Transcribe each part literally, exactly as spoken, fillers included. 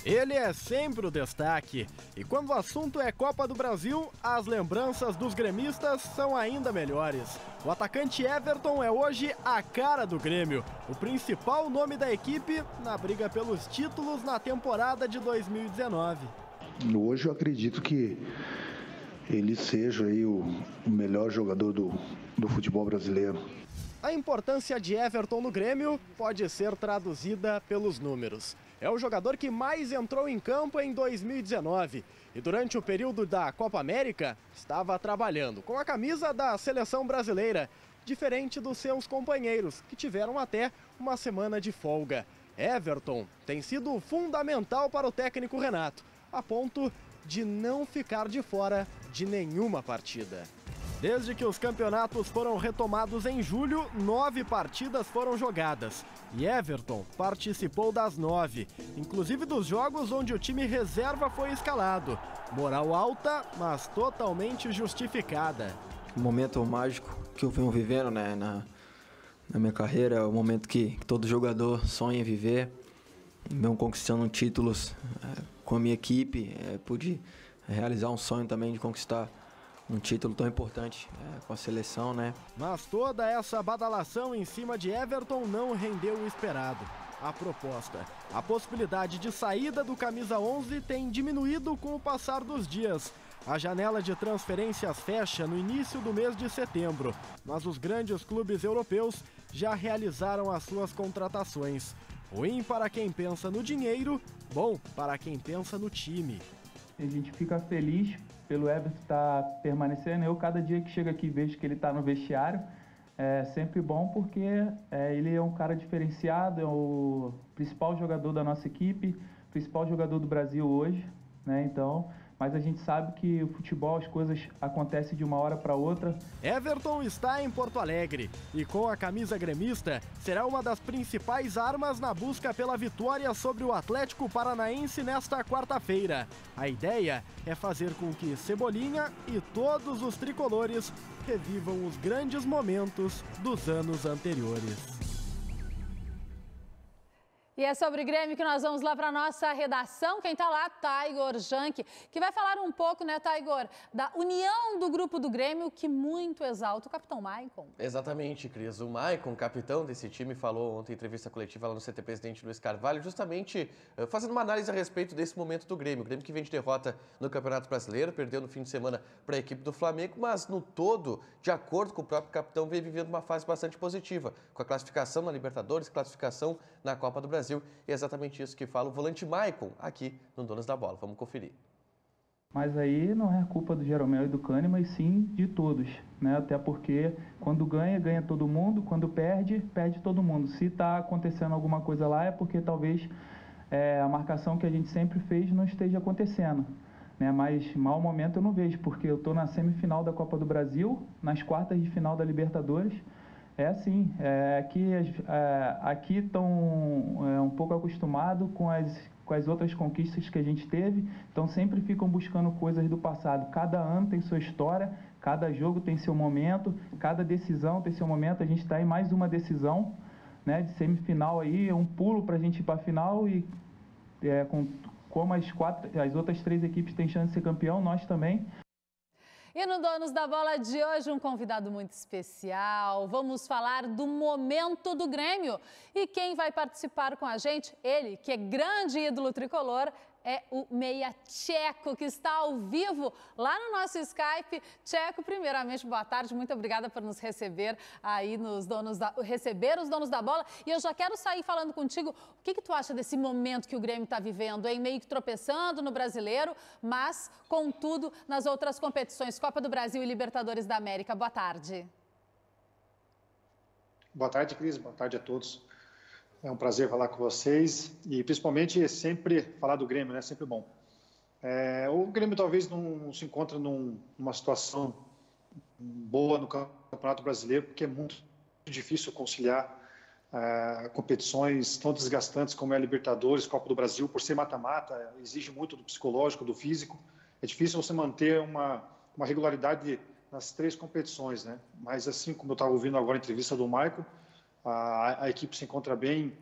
Ele é sempre o destaque. E quando o assunto é Copa do Brasil, as lembranças dos gremistas são ainda melhores. O atacante Everton é hoje a cara do Grêmio, o principal nome da equipe na briga pelos títulos na temporada de dois mil e dezenove. Hoje eu acredito que ele seja aí o, o melhor jogador do, do futebol brasileiro. A importância de Everton no Grêmio pode ser traduzida pelos números. É o jogador que mais entrou em campo em dois mil e dezenove e durante o período da Copa América estava trabalhando com a camisa da seleção brasileira, diferente dos seus companheiros, que tiveram até uma semana de folga. Everton tem sido fundamental para o técnico Renato, a ponto de não ficar de fora de nenhuma partida. Desde que os campeonatos foram retomados em julho, nove partidas foram jogadas. E Everton participou das nove, inclusive dos jogos onde o time reserva foi escalado. Moral alta, mas totalmente justificada. O momento mágico que eu venho vivendo, né, na, na minha carreira, é o momento que todo jogador sonha em viver. Mesmo conquistando títulos é, com a minha equipe, é, pude realizar um sonho também de conquistar um título tão importante é, com a seleção, né? Mas toda essa badalação em cima de Everton não rendeu o esperado. A proposta, a possibilidade de saída do camisa onze tem diminuído com o passar dos dias. A janela de transferências fecha no início do mês de setembro, mas os grandes clubes europeus já realizaram as suas contratações. Ruim para quem pensa no dinheiro, bom para quem pensa no time. A gente fica feliz pelo Everton estar permanecendo. Eu, cada dia que chego aqui, vejo que ele está no vestiário. É sempre bom porque é, ele é um cara diferenciado, é o principal jogador da nossa equipe, principal jogador do Brasil hoje, né? Então, mas a gente sabe que o futebol, as coisas acontecem de uma hora para outra. Everton está em Porto Alegre e com a camisa gremista será uma das principais armas na busca pela vitória sobre o Atlético Paranaense nesta quarta-feira. A ideia é fazer com que Cebolinha e todos os tricolores revivam os grandes momentos dos anos anteriores. E é sobre o Grêmio que nós vamos lá para a nossa redação. Quem está lá, Taigor Jank, que vai falar um pouco, né, Taigor, da união do grupo do Grêmio, que muito exalta o capitão Maicon. Exatamente, Cris. O Maicon, capitão desse time, falou ontem em entrevista coletiva lá no C T Presidente Luiz Carvalho, justamente uh, fazendo uma análise a respeito desse momento do Grêmio. O Grêmio que vem de derrota no Campeonato Brasileiro, perdeu no fim de semana para a equipe do Flamengo, mas no todo, de acordo com o próprio capitão, vem vivendo uma fase bastante positiva, com a classificação na Libertadores, classificação na Copa do Brasil. E é exatamente isso que fala o volante Maicon aqui no Donos da Bola. Vamos conferir. Mas aí não é culpa do Jeromel e do Kahneman, mas sim de todos, né? Até porque quando ganha, ganha todo mundo, quando perde, perde todo mundo. Se está acontecendo alguma coisa lá é porque talvez é, a marcação que a gente sempre fez não esteja acontecendo, né? Mas mau momento eu não vejo, porque eu estou na semifinal da Copa do Brasil, nas quartas de final da Libertadores. É assim, é, aqui é, aqui estão é, um pouco acostumados com as, com as outras conquistas que a gente teve, então sempre ficam buscando coisas do passado. Cada ano tem sua história, cada jogo tem seu momento, cada decisão tem seu momento. A gente está em mais uma decisão, né, de semifinal aí, um pulo para a gente ir para a final e é, com, como as, quatro, as outras três equipes têm chance de ser campeão, nós também. E no Donos da Bola de hoje, um convidado muito especial. Vamos falar do momento do Grêmio. E quem vai participar com a gente, ele, que é grande ídolo tricolor, é o Meia Tcheco, que está ao vivo lá no nosso Skype. Tcheco, primeiramente, boa tarde, muito obrigada por nos receber aí nos donos da, receber os donos da bola. E eu já quero sair falando contigo, o que que tu acha desse momento que o Grêmio está vivendo, hein? Meio que tropeçando no Brasileiro, mas, contudo, nas outras competições, Copa do Brasil e Libertadores da América. Boa tarde. Boa tarde, Cris, boa tarde a todos. É um prazer falar com vocês e, principalmente, sempre falar do Grêmio, né? Sempre bom. É, o Grêmio talvez não se encontre num, numa situação boa no Campeonato Brasileiro, porque é muito difícil conciliar é, competições tão desgastantes como é a Libertadores, Copa do Brasil, por ser mata-mata, exige muito do psicológico, do físico. É difícil você manter uma, uma regularidade nas três competições, né? Mas, assim como eu estava ouvindo agora a entrevista do Maicon, A, a equipe se encontra bem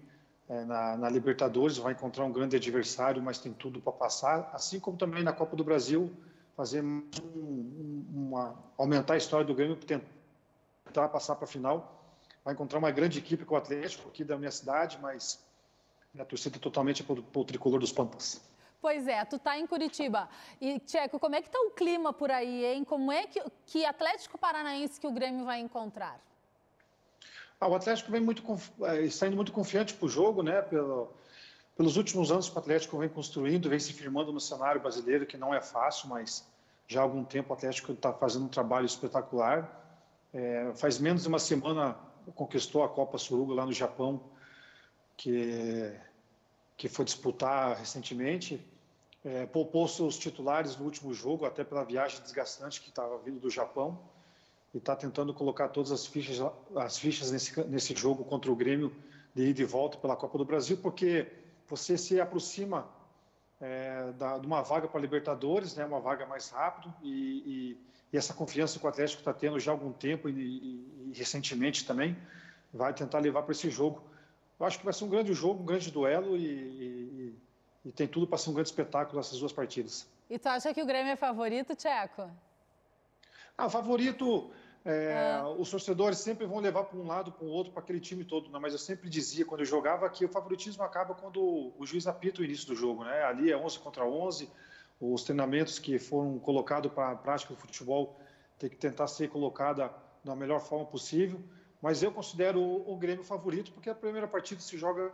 é, na, na Libertadores, vai encontrar um grande adversário, mas tem tudo para passar, assim como também na Copa do Brasil, fazer um, um, uma, aumentar a história do Grêmio, tentar passar para a final. Vai encontrar uma grande equipe com o Atlético aqui da minha cidade, mas a torcida é totalmente para o tricolor dos Pampas. Pois é, tu tá em Curitiba. E, Tcheco, como é que tá o clima por aí, hein? Como é que, que Atlético Paranaense que o Grêmio vai encontrar? Ah, o Atlético vem muito, está indo muito confiante para o jogo, né? Pelo, pelos últimos anos que o Atlético vem construindo, vem se firmando no cenário brasileiro, que não é fácil, mas já há algum tempo o Atlético está fazendo um trabalho espetacular. É, faz menos de uma semana conquistou a Copa Suruga lá no Japão, que, que foi disputar recentemente. É, poupou seus titulares no último jogo, até pela viagem desgastante que estava vindo do Japão. E está tentando colocar todas as fichas, as fichas nesse, nesse jogo contra o Grêmio de ida e volta pela Copa do Brasil, porque você se aproxima é, da, de uma vaga para a Libertadores, né, uma vaga mais rápido, e, e, e essa confiança que o Atlético está tendo já há algum tempo e, e, e recentemente também, vai tentar levar para esse jogo. Eu acho que vai ser um grande jogo, um grande duelo e, e, e tem tudo para ser um grande espetáculo essas duas partidas. E tu acha que o Grêmio é favorito, Tcheco? Ah, favorito, é, ah. os torcedores sempre vão levar para um lado, para o outro, para aquele time todo, né? Mas eu sempre dizia, quando eu jogava, que o favoritismo acaba quando o juiz apita o início do jogo, né? Ali é onze contra onze, os treinamentos que foram colocados para a prática do futebol tem que tentar ser colocada da melhor forma possível, mas eu considero o, o Grêmio favorito, porque a primeira partida se joga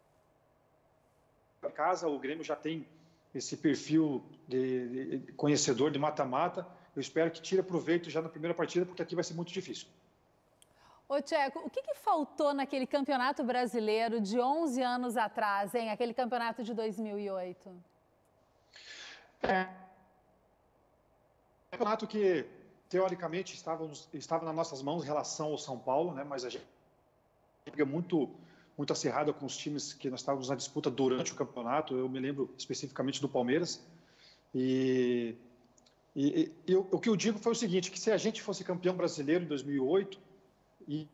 em casa, o Grêmio já tem esse perfil de, de conhecedor de mata-mata. Eu espero que tire proveito já na primeira partida, porque aqui vai ser muito difícil. Ô, Tcheco, o que, que faltou naquele campeonato brasileiro de onze anos atrás, hein? Aquele campeonato de dois mil e oito? É. Campeonato que, teoricamente, estava, estava nas nossas mãos em relação ao São Paulo, né? Mas a gente fica muito, muito acirrada com os times que nós estávamos na disputa durante o campeonato. Eu me lembro especificamente do Palmeiras. E... E, e, e o que eu digo foi o seguinte, que se a gente fosse campeão brasileiro em dois mil e oito, e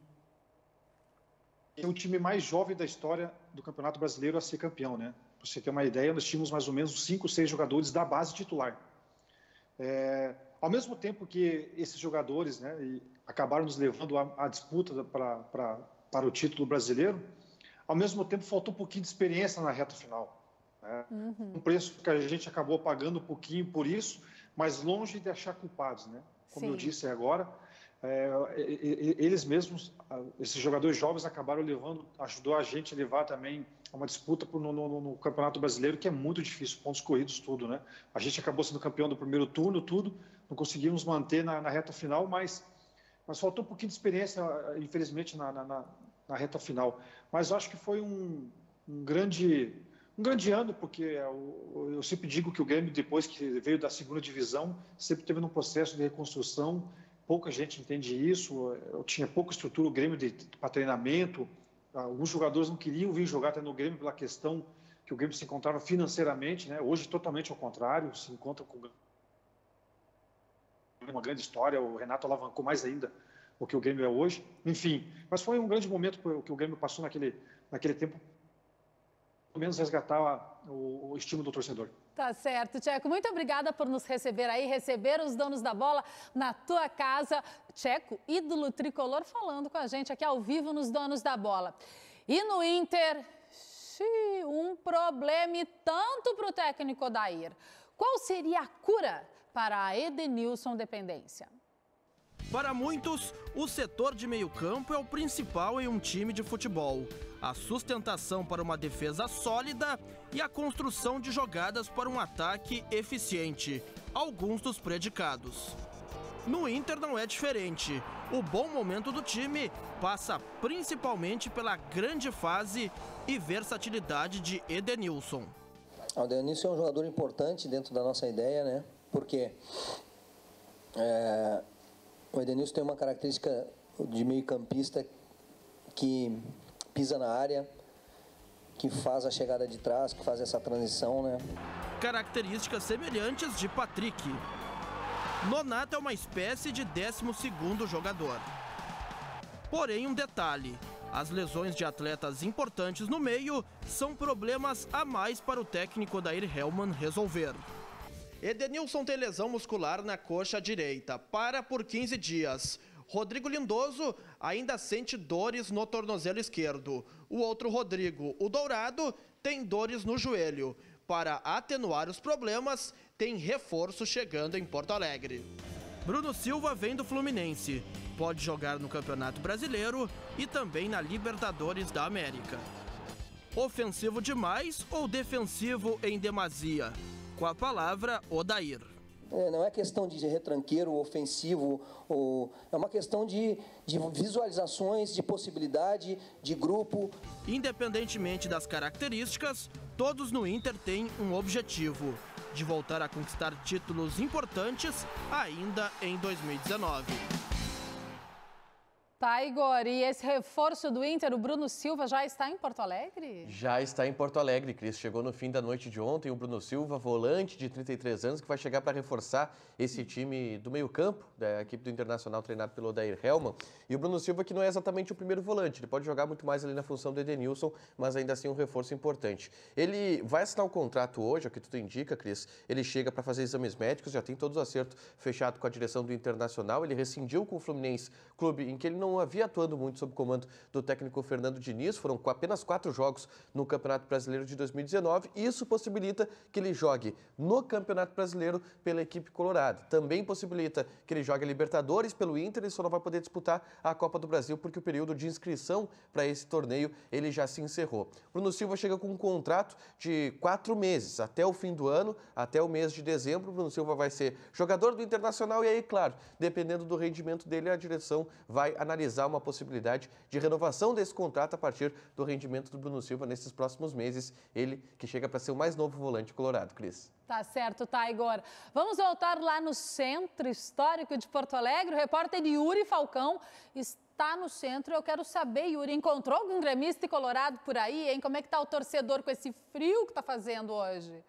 é o time mais jovem da história do Campeonato Brasileiro a ser campeão, né? Para você ter uma ideia, nós tínhamos mais ou menos cinco, seis jogadores da base titular. É, ao mesmo tempo que esses jogadores, né, acabaram nos levando à, à disputa pra, pra, para o título brasileiro, ao mesmo tempo faltou um pouquinho de experiência na reta final. Né? Uhum. Um preço que a gente acabou pagando um pouquinho por isso, mas longe de achar culpados, né? Como Sim. eu disse agora, é, eles mesmos, esses jogadores jovens acabaram levando, ajudou a gente a levar também a uma disputa no, no, no Campeonato Brasileiro, que é muito difícil, pontos corridos, tudo, né? A gente acabou sendo campeão do primeiro turno, tudo, não conseguimos manter na, na reta final, mas, mas faltou um pouquinho de experiência, infelizmente, na, na, na reta final. Mas eu acho que foi um, um grande... Um grande ano, porque eu sempre digo que o Grêmio, depois que veio da segunda divisão, sempre teve um processo de reconstrução, pouca gente entende isso, eu tinha pouca estrutura, o Grêmio para treinamento, alguns jogadores não queriam vir jogar até no Grêmio pela questão que o Grêmio se encontrava financeiramente, né? Hoje totalmente ao contrário, se encontra com uma grande história, o Renato alavancou mais ainda o que o Grêmio é hoje, enfim, mas foi um grande momento que o Grêmio passou naquele, naquele tempo, pelo menos resgatar o, o estímulo do torcedor. Tá certo, Tcheco. Muito obrigada por nos receber aí, receber os donos da bola na tua casa. Tcheco, ídolo tricolor, falando com a gente aqui ao vivo nos Donos da Bola. E no Inter, xiii, um problema e tanto para o técnico Odair. Qual seria a cura para a Edenilson dependência? Para muitos, o setor de meio-campo é o principal em um time de futebol. A sustentação para uma defesa sólida e a construção de jogadas para um ataque eficiente. Alguns dos predicados. No Inter não é diferente. O bom momento do time passa principalmente pela grande fase e versatilidade de Edenilson. O Edenilson é um jogador importante dentro da nossa ideia, né? Porque é... o Edenilson tem uma característica de meio-campista que pisa na área, que faz a chegada de trás, que faz essa transição, né? Características semelhantes de Patrick. Nonato é uma espécie de décimo segundo jogador. Porém, um detalhe, As lesões de atletas importantes no meio são problemas a mais para o técnico Odair Hellmann resolver. Edenilson tem lesão muscular na coxa direita, para por quinze dias. Rodrigo Lindoso ainda sente dores no tornozelo esquerdo. O outro Rodrigo, o Dourado, tem dores no joelho. Para atenuar os problemas, tem reforço chegando em Porto Alegre. Bruno Silva vem do Fluminense. Pode jogar no Campeonato Brasileiro e também na Libertadores da América. Ofensivo demais ou defensivo em demasia? Com a palavra, Odair. É, não é questão de retranqueiro, ofensivo, ou, é uma questão de, de visualizações, de possibilidade, de grupo. Independentemente das características, todos no Inter têm um objetivo: de voltar a conquistar títulos importantes ainda em dois mil e dezenove. Tá, Igor, e esse reforço do Inter, o Bruno Silva, já está em Porto Alegre? Já está em Porto Alegre, Cris. Chegou no fim da noite de ontem o Bruno Silva, volante de trinta e três anos, que vai chegar para reforçar esse time do meio-campo, da equipe do Internacional, treinado pelo Odair Hellmann. E o Bruno Silva, que não é exatamente o primeiro volante, ele pode jogar muito mais ali na função do Edenilson, mas ainda assim um reforço importante. Ele vai assinar um contrato hoje, é o que tudo indica, Cris. Ele chega para fazer exames médicos, já tem todos os acertos fechados com a direção do Internacional. Ele rescindiu com o Fluminense, clube em que ele não não havia atuando muito sob o comando do técnico Fernando Diniz. Foram apenas quatro jogos no Campeonato Brasileiro de dois mil e dezenove. E isso possibilita que ele jogue no Campeonato Brasileiro pela equipe colorada. Também possibilita que ele jogue a Libertadores pelo Inter. Ele só não vai poder disputar a Copa do Brasil porque o período de inscrição para esse torneio ele já se encerrou. Bruno Silva chega com um contrato de quatro meses, até o fim do ano, até o mês de dezembro. Bruno Silva vai ser jogador do Internacional e aí, claro, dependendo do rendimento dele, a direção vai analisar uma possibilidade de renovação desse contrato a partir do rendimento do Bruno Silva nesses próximos meses. Ele que chega para ser o mais novo volante colorado, Cris. Tá certo, tá, Igor. Vamos voltar lá no Centro Histórico de Porto Alegre. O repórter Yuri Falcão está no centro. Eu quero saber, Yuri, encontrou algum gremista e colorado por aí, hein? Como é que tá o torcedor com esse frio que tá fazendo hoje?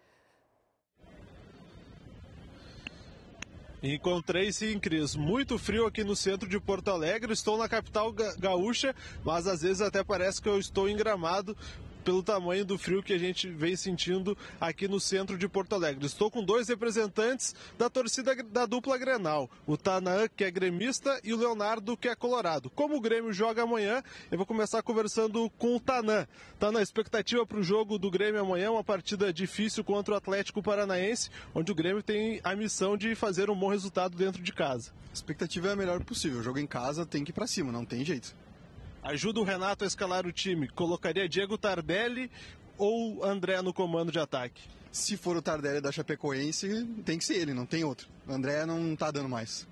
Encontrei sim, Cris. Muito frio aqui no centro de Porto Alegre. Estou na capital gaúcha, mas às vezes até parece que eu estou em Gramado pelo tamanho do frio que a gente vem sentindo aqui no centro de Porto Alegre. Estou com dois representantes da torcida da dupla Grenal, o Tanã, que é gremista, e o Leonardo, que é colorado. Como o Grêmio joga amanhã, eu vou começar conversando com o Tanã. Tanã, expectativa para o jogo do Grêmio amanhã, uma partida difícil contra o Atlético Paranaense, onde o Grêmio tem a missão de fazer um bom resultado dentro de casa. A expectativa é a melhor possível. O jogo em casa tem que ir para cima, não tem jeito. Ajuda o Renato a escalar o time. Colocaria Diego Tardelli ou André no comando de ataque? Se for o Tardelli da Chapecoense, tem que ser ele, não tem outro. O André não tá dando mais.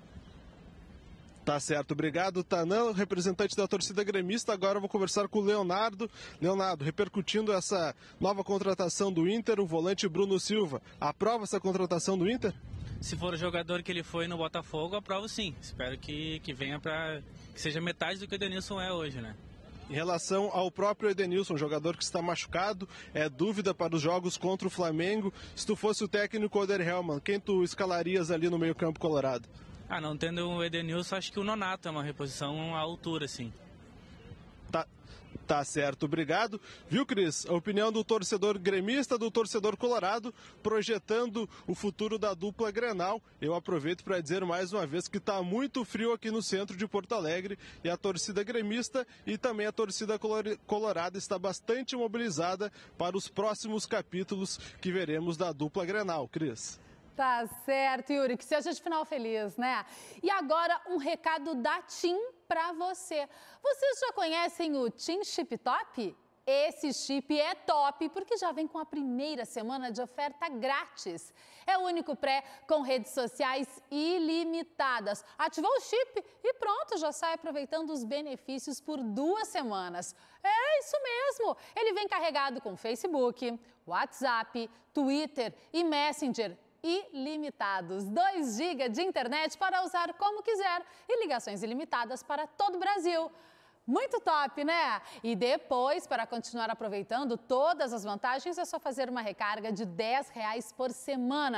Tá certo, obrigado, Tanã, representante da torcida gremista. Agora eu vou conversar com o Leonardo. Leonardo, repercutindo essa nova contratação do Inter, o volante Bruno Silva. Aprova essa contratação do Inter? Se for o jogador que ele foi no Botafogo, aprovo sim. Espero que, que venha para que seja metade do que o Edenilson é hoje, né? Em relação ao próprio Edenilson, jogador que está machucado, é dúvida para os jogos contra o Flamengo. Se tu fosse o técnico Odair Hellmann, quem tu escalarias ali no meio-campo colorado? Ah, não tendo o Edenilson, acho que o Nonato é uma reposição à altura, sim. Tá. Tá certo, obrigado. Viu, Cris? A opinião do torcedor gremista, do torcedor colorado, projetando o futuro da dupla Grenal. Eu aproveito para dizer mais uma vez que está muito frio aqui no centro de Porto Alegre e a torcida gremista e também a torcida colorada está bastante mobilizada para os próximos capítulos que veremos da dupla Grenal. Cris? Tá certo, Yuri, que seja de final feliz, né? E agora um recado da TIM para você. Vocês já conhecem o TIM Chip Top? Esse chip é top porque já vem com a primeira semana de oferta grátis. É o único pré com redes sociais ilimitadas. Ativou o chip e pronto, já sai aproveitando os benefícios por duas semanas. É isso mesmo! Ele vem carregado com Facebook, WhatsApp, Twitter e Messenger ilimitados. dois gigas de internet para usar como quiser e ligações ilimitadas para todo o Brasil. Muito top, né? E depois, para continuar aproveitando todas as vantagens, é só fazer uma recarga de dez reais por semana.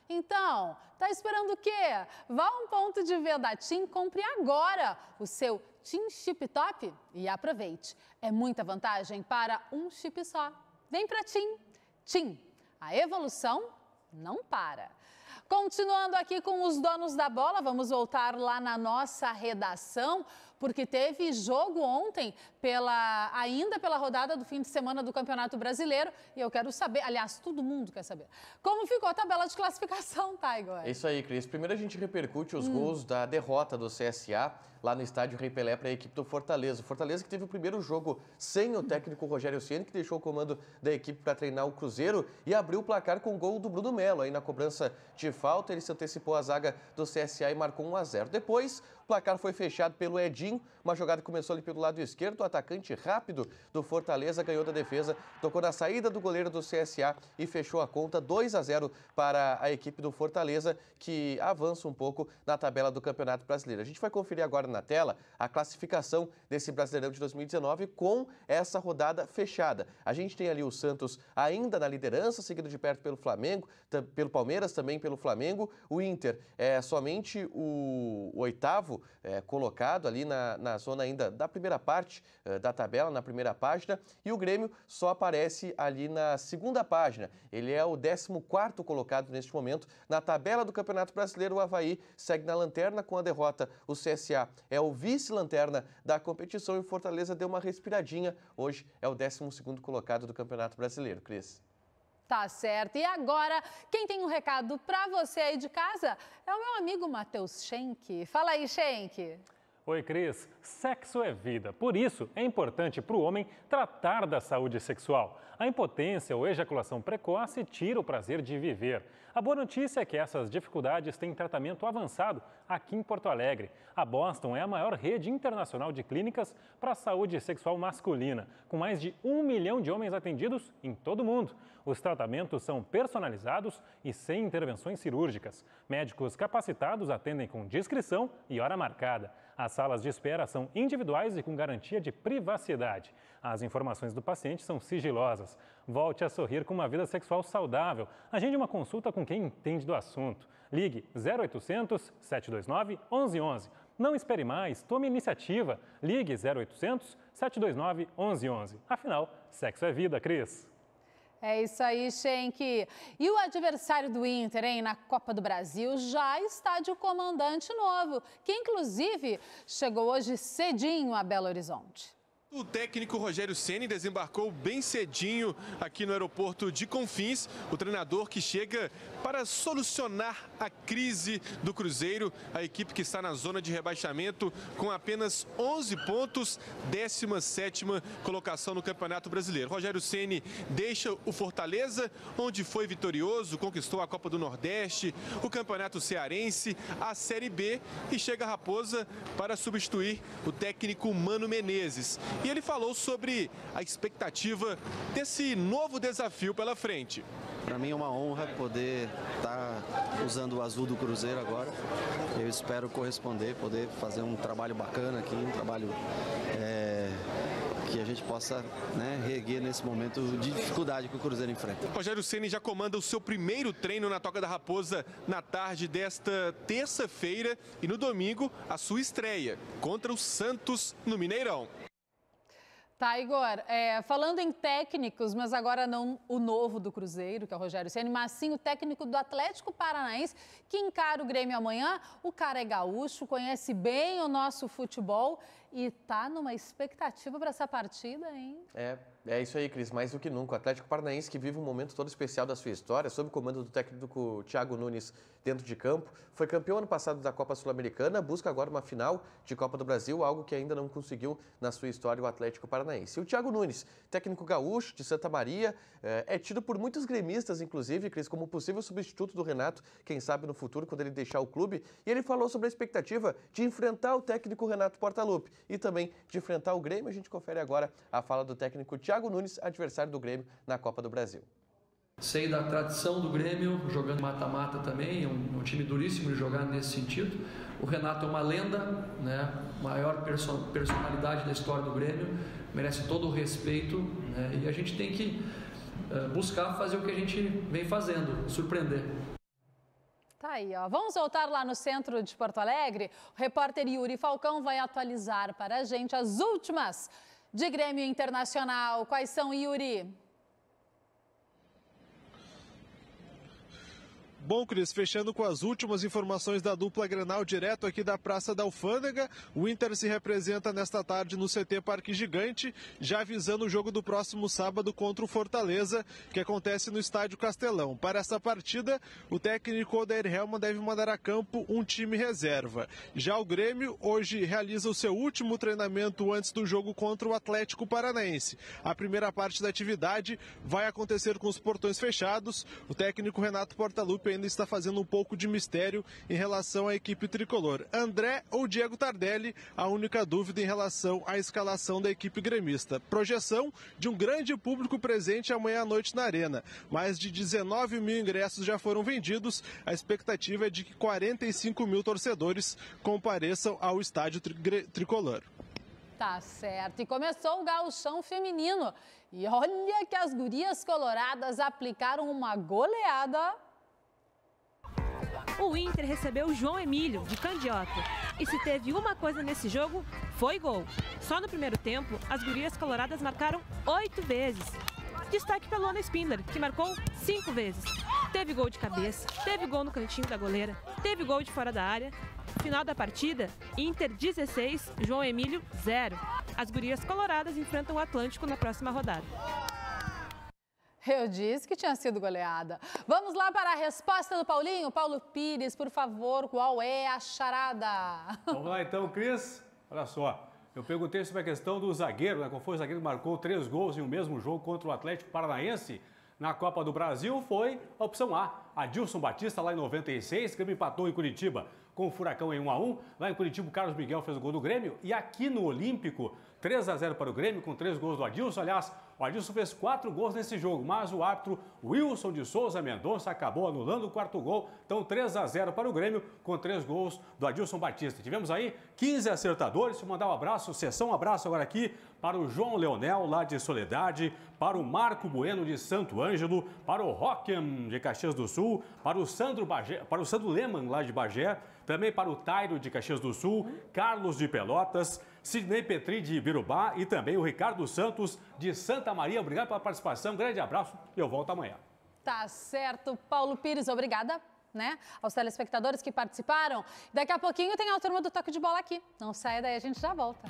Então, tá esperando o quê? Vá a um ponto de venda da TIM, compre agora o seu TIM Chip Top e aproveite. É muita vantagem para um chip só. Vem pra TIM. TIM, a evolução não para. Continuando aqui com os donos da bola, vamos voltar lá na nossa redação, porque teve jogo ontem, pela, ainda pela rodada do fim de semana do Campeonato Brasileiro, e eu quero saber, aliás, todo mundo quer saber, como ficou a tabela de classificação, tá, Igor? É isso aí, Cris. Primeiro a gente repercute os hum. gols da derrota do C S A lá no estádio Rei Pelé para a equipe do Fortaleza. O Fortaleza que teve o primeiro jogo sem o técnico Rogério Ceni, que deixou o comando da equipe para treinar o Cruzeiro e abriu o placar com o gol do Bruno Melo. Aí na cobrança de falta, ele se antecipou à zaga do C S A e marcou um a zero. Depois, o placar foi fechado pelo Edinho, uma jogada que começou ali pelo lado esquerdo, o atacante rápido do Fortaleza ganhou da defesa, tocou na saída do goleiro do C S A e fechou a conta dois a zero para a equipe do Fortaleza, que avança um pouco na tabela do Campeonato Brasileiro. A gente vai conferir agora na tela a classificação desse Brasileirão de dois mil e dezenove com essa rodada fechada. A gente tem ali o Santos ainda na liderança, seguido de perto pelo Flamengo, pelo Palmeiras, também pelo Flamengo. O Inter é somente o, o oitavo é, colocado ali na, na zona ainda da primeira parte é, da tabela, na primeira página, e o Grêmio só aparece ali na segunda página. Ele é o décimo quarto colocado neste momento. Na tabela do Campeonato Brasileiro, o Avaí segue na lanterna com a derrota. O C S A é o vice-lanterna da competição e o Fortaleza deu uma respiradinha. Hoje é o décimo segundo colocado do Campeonato Brasileiro. Cris. Tá certo. E agora, quem tem um recado para você aí de casa é o meu amigo Matheus Schenck. Fala aí, Schenck. Oi, Cris. Sexo é vida. Por isso, é importante para o homem tratar da saúde sexual. A impotência ou ejaculação precoce tira o prazer de viver. A boa notícia é que essas dificuldades têm tratamento avançado aqui em Porto Alegre. A Boston é a maior rede internacional de clínicas para a saúde sexual masculina, com mais de um milhão de homens atendidos em todo o mundo. Os tratamentos são personalizados e sem intervenções cirúrgicas. Médicos capacitados atendem com discrição e hora marcada. As salas de espera são individuais e com garantia de privacidade. As informações do paciente são sigilosas. Volte a sorrir com uma vida sexual saudável. Agende uma consulta com quem entende do assunto. Ligue zero oitocentos, sete dois nove, onze onze. Não espere mais, tome iniciativa. Ligue zero oitocentos, sete dois nove, onze onze. Afinal, sexo é vida, Cris. É isso aí, Schenck. E o adversário do Inter, hein, na Copa do Brasil, já está de comandante novo, que inclusive chegou hoje cedinho a Belo Horizonte. O técnico Rogério Ceni desembarcou bem cedinho aqui no aeroporto de Confins, o treinador que chega para solucionar a crise do Cruzeiro, a equipe que está na zona de rebaixamento com apenas onze pontos, décima sétima colocação no Campeonato Brasileiro. Rogério Ceni deixa o Fortaleza, onde foi vitorioso, conquistou a Copa do Nordeste, o Campeonato Cearense, a Série B, e chega a Raposa para substituir o técnico Mano Menezes. E ele falou sobre a expectativa desse novo desafio pela frente. Para mim é uma honra poder estar usando o azul do Cruzeiro agora. Eu espero corresponder, poder fazer um trabalho bacana aqui, um trabalho é, que a gente possa, né, reerguer nesse momento de dificuldade que o Cruzeiro enfrenta. Rogério Ceni já comanda o seu primeiro treino na Toca da Raposa na tarde desta terça-feira e no domingo a sua estreia contra o Santos no Mineirão. Tá, Igor, é, falando em técnicos, mas agora não o novo do Cruzeiro, que é o Rogério Ceni, mas sim o técnico do Atlético Paranaense, que encara o Grêmio amanhã. O cara é gaúcho, conhece bem o nosso futebol e tá numa expectativa para essa partida, hein? É, é isso aí, Cris, mais do que nunca. O Atlético Paranaense, que vive um momento todo especial da sua história, sob o comando do técnico Thiago Nunes dentro de campo, foi campeão ano passado da Copa Sul-Americana, busca agora uma final de Copa do Brasil, algo que ainda não conseguiu na sua história o Atlético Paranaense. E o Thiago Nunes, técnico gaúcho de Santa Maria, é tido por muitos gremistas, inclusive, Cris, como possível substituto do Renato, quem sabe no futuro, quando ele deixar o clube. E ele falou sobre a expectativa de enfrentar o técnico Renato Portaluppi e também de enfrentar o Grêmio. A gente confere agora a fala do técnico Thiago Nunes, adversário do Grêmio na Copa do Brasil. Sei da tradição do Grêmio, jogando mata-mata também, é um, um time duríssimo de jogar nesse sentido. O Renato é uma lenda, né? Maior perso personalidade da história do Grêmio, merece todo o respeito, né? E a gente tem que uh, buscar fazer o que a gente vem fazendo, surpreender. Tá aí, ó. Vamos voltar lá no centro de Porto Alegre? O repórter Yuri Falcão vai atualizar para a gente as últimas de Grêmio Internacional. Quais são, Yuri? Bom, Cris, fechando com as últimas informações da dupla Grenal direto aqui da Praça da Alfândega, o Inter se representa nesta tarde no C T Parque Gigante, já visando o jogo do próximo sábado contra o Fortaleza, que acontece no Estádio Castelão. Para essa partida, o técnico Odair Hellmann deve mandar a campo um time reserva. Já o Grêmio hoje realiza o seu último treinamento antes do jogo contra o Atlético Paranaense. A primeira parte da atividade vai acontecer com os portões fechados. O técnico Renato Portaluppi ainda está fazendo um pouco de mistério em relação à equipe tricolor. André ou Diego Tardelli, a única dúvida em relação à escalação da equipe gremista. Projeção de um grande público presente amanhã à noite na Arena. Mais de dezenove mil ingressos já foram vendidos. A expectativa é de que quarenta e cinco mil torcedores compareçam ao estádio tri- tricolor. Tá certo. E começou o gauchão feminino. E olha que as gurias coloradas aplicaram uma goleada. O Inter recebeu o João Emílio, de Candiota. E se teve uma coisa nesse jogo, foi gol. Só no primeiro tempo, as gurias coloradas marcaram oito vezes. Destaque para Luana Spindler, que marcou cinco vezes. Teve gol de cabeça, teve gol no cantinho da goleira, teve gol de fora da área. Final da partida, Inter dezesseis, João Emílio zero. As gurias coloradas enfrentam o Atlântico na próxima rodada. Eu disse que tinha sido goleada. Vamos lá para a resposta do Paulinho. Paulo Pires, por favor, qual é a charada? Vamos lá então, Cris. Olha só, eu perguntei sobre a questão do zagueiro, né? Qual foi o zagueiro que marcou três gols em um mesmo jogo contra o Atlético Paranaense na Copa do Brasil? Foi a opção A, Adilson Batista, lá em noventa e seis, que Grêmio empatou em Curitiba com o Furacão em um a um. Lá em Curitiba, o Carlos Miguel fez o gol do Grêmio. E aqui no Olímpico, três a zero para o Grêmio, com três gols do Adilson. Aliás, o Adilson fez quatro gols nesse jogo, mas o árbitro Wilson de Souza Mendonça acabou anulando o quarto gol. Então, três a zero para o Grêmio, com três gols do Adilson Batista. Tivemos aí quinze acertadores. Vou mandar um abraço, sessão um abraço agora aqui para o João Leonel, lá de Soledade, para o Marco Bueno, de Santo Ângelo, para o Rockham, de Caxias do Sul, para o Sandro, Bagé, para o Sandro Lehmann, lá de Bagé, também para o Tairo, de Caxias do Sul, Carlos de Pelotas, Sidney Petri, de Ibirubá, e também o Ricardo Santos, de Santa Maria. Obrigado pela participação, grande abraço e eu volto amanhã. Tá certo, Paulo Pires, obrigada, né, aos telespectadores que participaram. Daqui a pouquinho tem a turma do Toque de Bola aqui. Não saia daí, a gente já volta.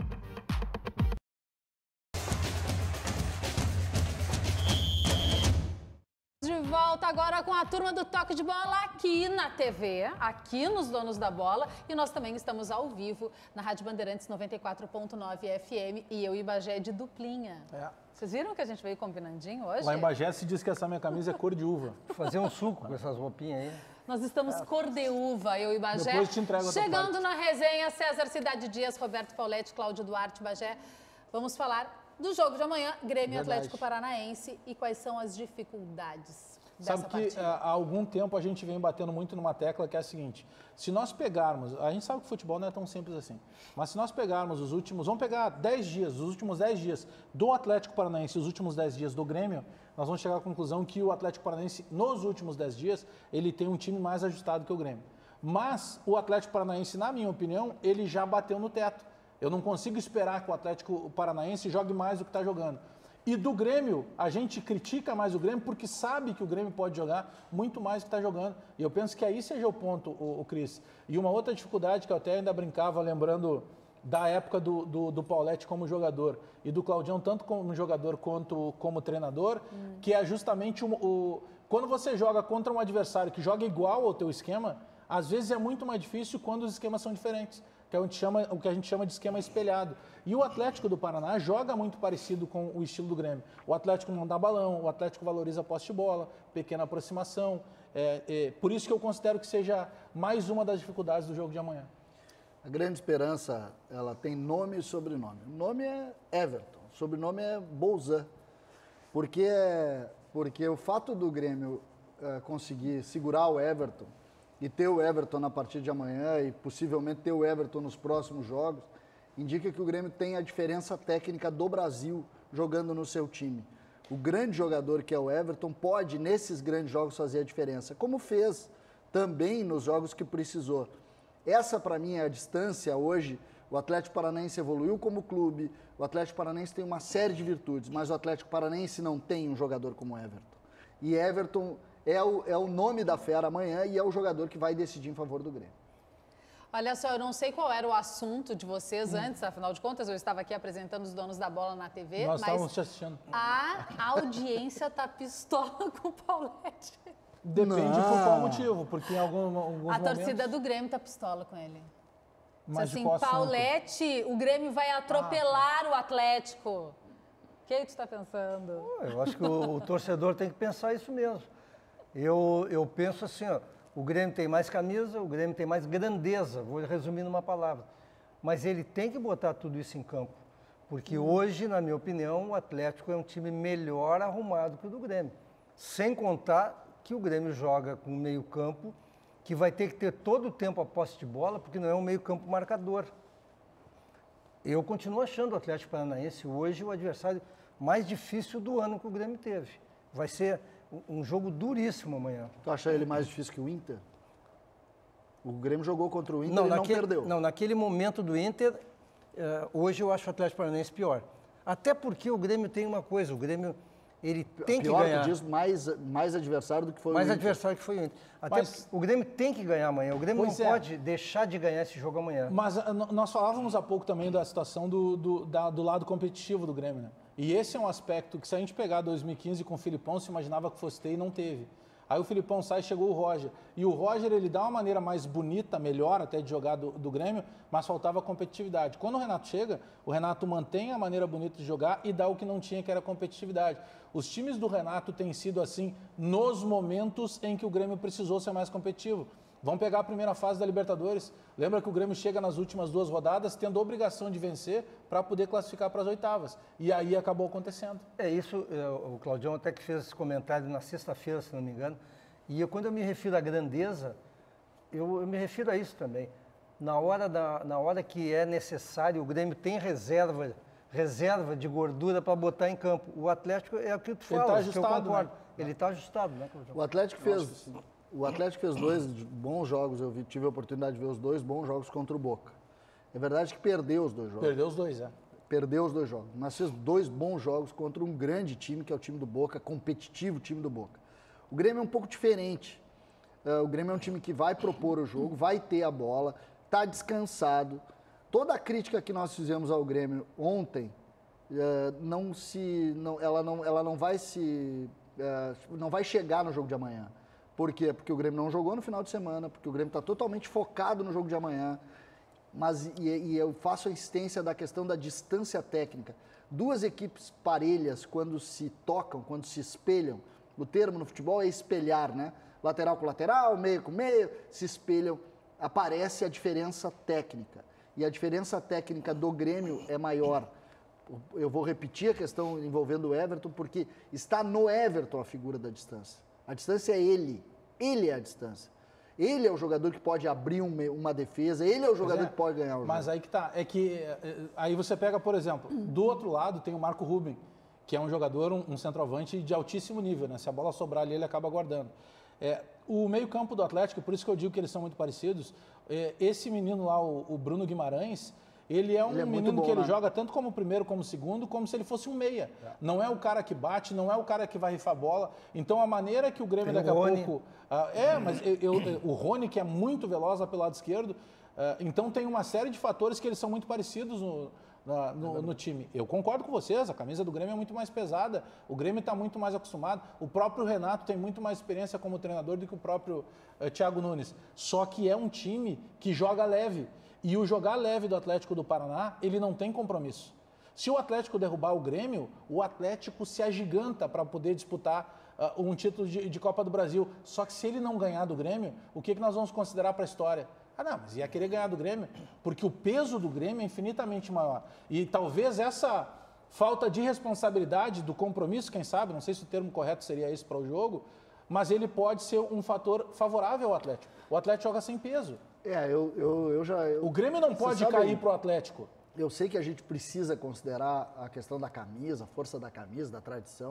De volta agora com a turma do Toque de Bola aqui na T V, aqui nos Donos da Bola. E nós também estamos ao vivo na Rádio Bandeirantes noventa e quatro ponto nove F M. E eu e Bagé de duplinha. É. Vocês viram que a gente veio combinandinho hoje? Lá em Bagé se diz que essa minha camisa é cor de uva. Fazer um suco com essas roupinhas aí. Nós estamos é. cor de uva, eu e Bagé. Depois te entrego. Chegando na resenha, César Cidade Dias, Roberto Pauletti, Cláudio Duarte, Bagé. Vamos falar do jogo de amanhã, Grêmio e Atlético Paranaense, e quais são as dificuldades dessa Sabe que partida. há algum tempo a gente vem batendo muito numa tecla que é a seguinte: se nós pegarmos, a gente sabe que o futebol não é tão simples assim, mas se nós pegarmos os últimos, vamos pegar dez dias, os últimos dez dias do Atlético Paranaense e os últimos dez dias do Grêmio, nós vamos chegar à conclusão que o Atlético Paranaense, nos últimos dez dias, ele tem um time mais ajustado que o Grêmio. Mas o Atlético Paranaense, na minha opinião, ele já bateu no teto. Eu não consigo esperar que o Atlético Paranaense jogue mais do que está jogando. E do Grêmio, a gente critica mais o Grêmio porque sabe que o Grêmio pode jogar muito mais do que está jogando. E eu penso que aí seja o ponto, o, o Cris. E uma outra dificuldade que eu até ainda brincava, lembrando da época do, do, do Pauletti como jogador e do Claudião, tanto como jogador quanto como treinador, hum. que é justamente o, o... Quando você joga contra um adversário que joga igual ao teu esquema, às vezes é muito mais difícil quando os esquemas são diferentes. Que é o, que chama, o que a gente chama de esquema espelhado. E o Atlético do Paraná joga muito parecido com o estilo do Grêmio. O Atlético não dá balão, o Atlético valoriza a posse de bola, pequena aproximação. É, é, por isso que eu considero que seja mais uma das dificuldades do jogo de amanhã. A Grande Esperança, ela tem nome e sobrenome. O nome é Everton, o sobrenome é Bolzan. Porque, porque o fato do Grêmio uh, conseguir segurar o Everton e ter o Everton na partida de amanhã e possivelmente ter o Everton nos próximos jogos, indica que o Grêmio tem a diferença técnica do Brasil jogando no seu time. O grande jogador que é o Everton pode, nesses grandes jogos, fazer a diferença, como fez também nos jogos que precisou. Essa, para mim, é a distância hoje. O Atlético Paranaense evoluiu como clube, o Atlético Paranaense tem uma série de virtudes, mas o Atlético Paranaense não tem um jogador como Everton. E Everton é o, é o nome da fera amanhã e é o jogador que vai decidir em favor do Grêmio. Olha só, eu não sei qual era o assunto de vocês hum. antes, afinal de contas, eu estava aqui apresentando os donos da bola na T V, Nós mas estávamos te assistindo. A audiência tá pistola com o Paulete. Depende não. por qual motivo, porque em algum, alguns A momentos... torcida do Grêmio tá pistola com ele. Mas assim, de qual Paulete, o Grêmio vai atropelar ah. o Atlético. O que tu está pensando? Eu acho que o, o torcedor tem que pensar isso mesmo. Eu, eu penso assim, ó, o Grêmio tem mais camisa, o Grêmio tem mais grandeza, vou resumir numa palavra. Mas ele tem que botar tudo isso em campo. Porque hum. hoje, na minha opinião, o Atlético é um time melhor arrumado que o do Grêmio. Sem contar que o Grêmio joga com meio campo, que vai ter que ter todo o tempo a posse de bola, porque não é um meio campo marcador. Eu continuo achando o Atlético Paranaense hoje o adversário mais difícil do ano que o Grêmio teve. Vai ser um jogo duríssimo amanhã. Tu acha ele mais difícil que o Inter? O Grêmio jogou contra o Inter não, e naquele, não perdeu. Não, naquele momento do Inter, uh, hoje eu acho o Atlético Paranaense pior. Até porque o Grêmio tem uma coisa, o Grêmio ele tem pior que ganhar. Que diz, mais, mais adversário do que foi mais o Inter. Mais adversário que foi o Inter. Até Mas, o Grêmio tem que ganhar amanhã. O Grêmio não é. pode deixar de ganhar esse jogo amanhã. Mas nós falávamos há pouco também da situação do, do, da, do lado competitivo do Grêmio, né? E esse é um aspecto que, se a gente pegar dois mil e quinze com o Filipão, se imaginava que fosse ter e não teve. Aí o Filipão sai e chegou o Roger. E o Roger, ele dá uma maneira mais bonita, melhor até de jogar do, do Grêmio, mas faltava competitividade. Quando o Renato chega, o Renato mantém a maneira bonita de jogar e dá o que não tinha, que era competitividade. Os times do Renato têm sido assim nos momentos em que o Grêmio precisou ser mais competitivo. Vamos pegar a primeira fase da Libertadores. Lembra que o Grêmio chega nas últimas duas rodadas tendo a obrigação de vencer para poder classificar para as oitavas. E aí acabou acontecendo. É isso, o Claudião até que fez esse comentário na sexta-feira, se não me engano. E eu, quando eu me refiro à grandeza, eu, eu me refiro a isso também. Na hora, da, na hora que é necessário, o Grêmio tem reserva, reserva de gordura para botar em campo. O Atlético é o que tu fala, Ele está ajustado, né? Ele está ajustado, né, Claudião? O Atlético fez... O Atlético fez dois bons jogos, eu tive a oportunidade de ver os dois bons jogos contra o Boca. É verdade que perdeu os dois jogos. Perdeu os dois, é. Perdeu os dois jogos, mas fez dois bons jogos contra um grande time, que é o time do Boca, competitivo time do Boca. O Grêmio é um pouco diferente. Uh, o Grêmio é um time que vai propor o jogo, vai ter a bola, está descansado. Toda a crítica que nós fizemos ao Grêmio ontem, uh, não se, não, ela, não, ela não vai se, uh, não vai chegar no jogo de amanhã. Por quê? Porque o Grêmio não jogou no final de semana, porque o Grêmio está totalmente focado no jogo de amanhã. Mas e, e eu faço a insistência da questão da distância técnica. Duas equipes parelhas, quando se tocam, quando se espelham, o termo no futebol é espelhar, né? Lateral com lateral, meio com meio, se espelham, aparece a diferença técnica. E a diferença técnica do Grêmio é maior. Eu vou repetir a questão envolvendo o Everton, porque está no Everton a figura da distância. A distância é ele. Ele é a distância. Ele é o jogador que pode abrir um, uma defesa, ele é o jogador é, que pode ganhar o jogo. Mas aí que tá, é que aí você pega, por exemplo, do outro lado tem o Marco Ruben, que é um jogador, um, um centroavante de altíssimo nível, né? Se a bola sobrar ali, ele acaba guardando. É, o meio-campo do Atlético, por isso que eu digo que eles são muito parecidos, é, esse menino lá, o, o Bruno Guimarães, ele é um ele é menino bom, que ele né? joga tanto como primeiro, como segundo, como se ele fosse um meia. É. Não é o cara que bate, não é o cara que vai rifar a bola. Então, a maneira que o Grêmio Tem daqui a pouco... Uh, é, mas eu, eu, o Rony, que é muito veloz lá pelo lado esquerdo, uh, então tem uma série de fatores que eles são muito parecidos no, na, no, no time. Eu concordo com vocês, a camisa do Grêmio é muito mais pesada, o Grêmio está muito mais acostumado, o próprio Renato tem muito mais experiência como treinador do que o próprio uh, Thiago Nunes. Só que é um time que joga leve. E o jogar leve do Atlético do Paraná, ele não tem compromisso. Se o Atlético derrubar o Grêmio, o Atlético se agiganta para poder disputar uh, um título de, de Copa do Brasil. Só que se ele não ganhar do Grêmio, o que, que nós vamos considerar para a história? Ah, não, mas ia querer ganhar do Grêmio, porque o peso do Grêmio é infinitamente maior. E talvez essa falta de responsabilidade, do compromisso, quem sabe, não sei se o termo correto seria esse para o jogo, mas ele pode ser um fator favorável ao Atlético. O Atlético joga sem peso. É, eu, eu, eu já... Eu, o Grêmio não pode cair para o Atlético. Eu sei que a gente precisa considerar a questão da camisa, a força da camisa, da tradição,